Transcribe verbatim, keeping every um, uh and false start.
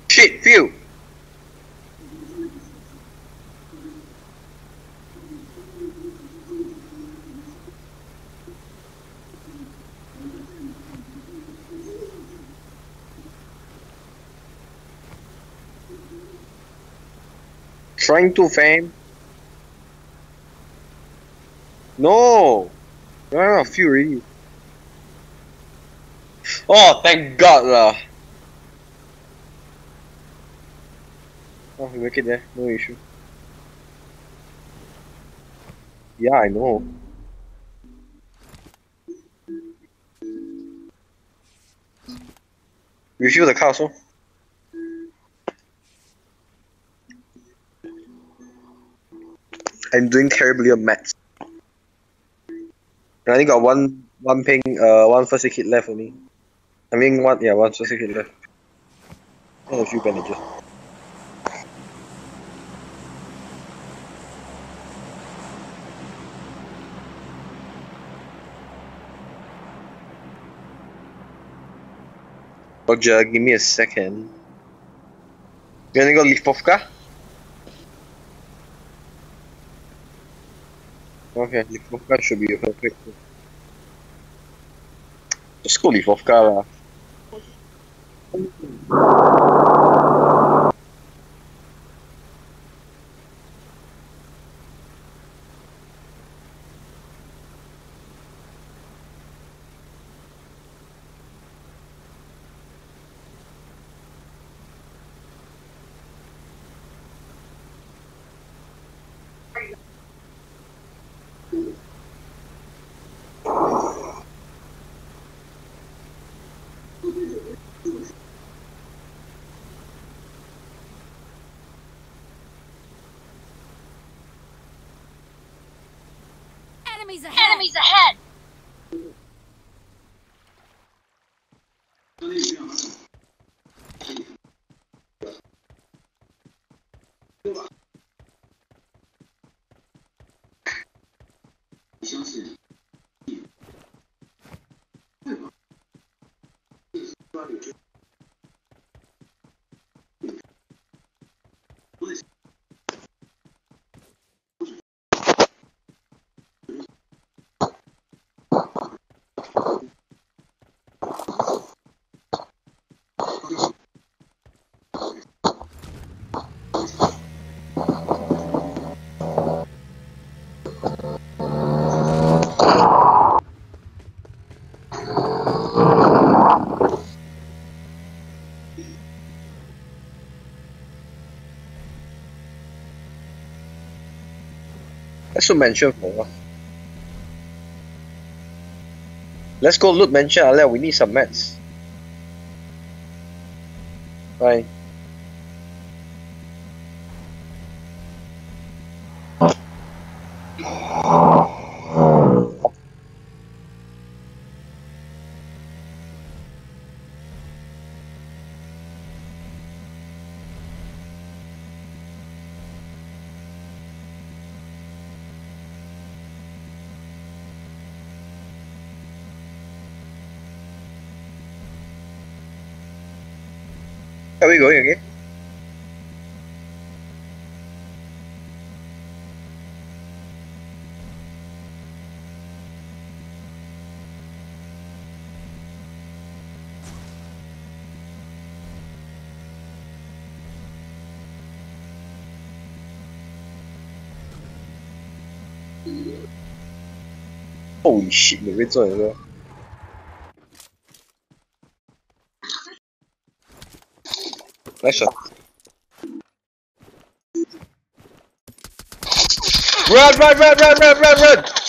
Shit, phew! Trying to fame? No! You're not a few already. Oh, thank God lah! Oh, we make it there, no issue. Yeah, I know. Refill the car also. I'm doing terribly on maths. I only got one one ping uh one first aid kit left only. I mean one yeah one first aid kit left. And a few bandages. Roger, give me a second. You wanna go Lipovka? Okay, Lipovka should be perfect. Just go Lipovka lah. Enemies ahead! Enemies ahead! Let's loot mansion for what? Let's go loot mansion, Alia. We need some mats. Bye. Are we going again? Holy shit, the red zone as well. Nice shot. Run, run, run, run, run, run, run!